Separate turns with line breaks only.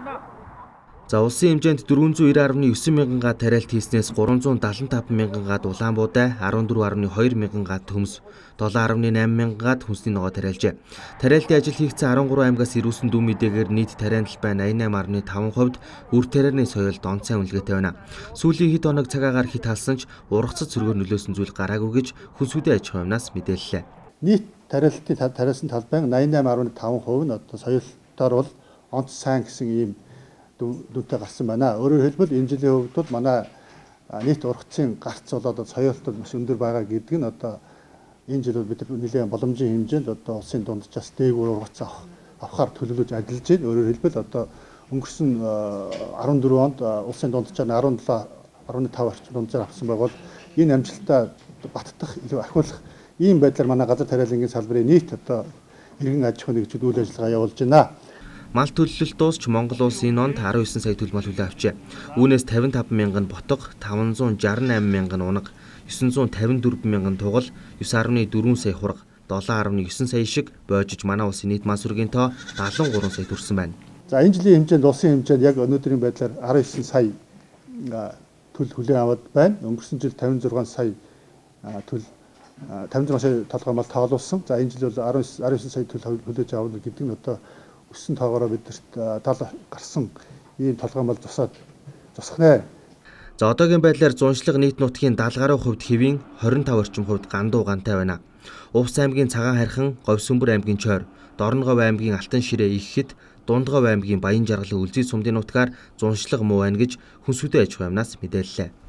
За улсын хэмжээнд 490.9 мянган га тариалт хийснээс 375 мянган гад Улаанбуудай, 14.2 мянган гад Төмс, 7.8 мянган гад хүнсний ногоо тариалжээ. Тариалтын ажил хийгдсэн 13 аймгаас ирүүлсэн дүү мэдээгээр нийт тариалал байн 88.5%, үр тарианы соёлд онцгой үнэлгээтэй байна. Сүүлийн хэд хоног цаг агаар хит халсан ч ургацад сөргөөр нөлөөсөн зүйл гараагүй гэж хүнсүүдийн аж ахуйн юмнаас мэдээллээ.
Нийт тариалтын тариалсан талбай 88.5% нь одоо соёлтоор бол онц сайн гэсэн ийм дүнтэй гарсан байна. Өөрөөр хэлбэл энэ жилийн хувьд бол манай нийт ургацын гарц бол одоо соёлтод маш өндөр байгаа гэдэг нь одоо энэ жил бид нэлээд боломжийн хэмжээнд одоо улсын дунджаас дээгүүр ургац авахар төлөвлөж ажиллаж байна. Өөрөөр хэлбэл одоо өнгөрсөн 14 онд улсын дунджаар 17.5 орчим дунджаар авсан байвал энэ амжилтаа баттах, ахиулах ийм байдлаар манай газар тариалангийн салбарын нийт одоо иргэн аж ахуйн нэгжүүд үйл ажиллагаа явуулж байна.
Мал төлөлт дуусч Монгол улс энэ онд 19 сая төлмөл хүлээн авчээ. Үүнээс 55 мянган ботго, 568 мянган унаг, 954 мянган тугал, 9.4 сая хураг, 7.9 сая шиг боожиж манай улсын нийт мал сүргийн тоо 73 сая төрсөн байна.
За энэ жилийн хэмжээнд улсын хэмжээнд яг өнөөдрийн байдлаар 19 сая төл хүлээн аваад байна. Өнгөрсөн жил 56 сая сая толгой мал тоолуулсан. За энэ жил бол 19 сая төл хүлээж авах гэдэг нь одоо өссөн тоогоороо бидэрт тал гарсан ийм толгой мал зусах нэ.
За одоогийн байдлаар зуншлаг нийт нутгийн 70 гаруй хувьд хэвийн 25 орчим хувьд гандуу гантай байна. Увс аймгийн Цагаан харьхан, Говьсүмбэр аймгийн Чойр, Дорноговь аймгийн Алтан ширээ Игхэд, Дундгов аймгийн Баян жаргалын Үлзий сумдын нутгаар зуншлаг муу байна гэж хүнсүүдийн аж ахуйн юмнаас мэдээллээ.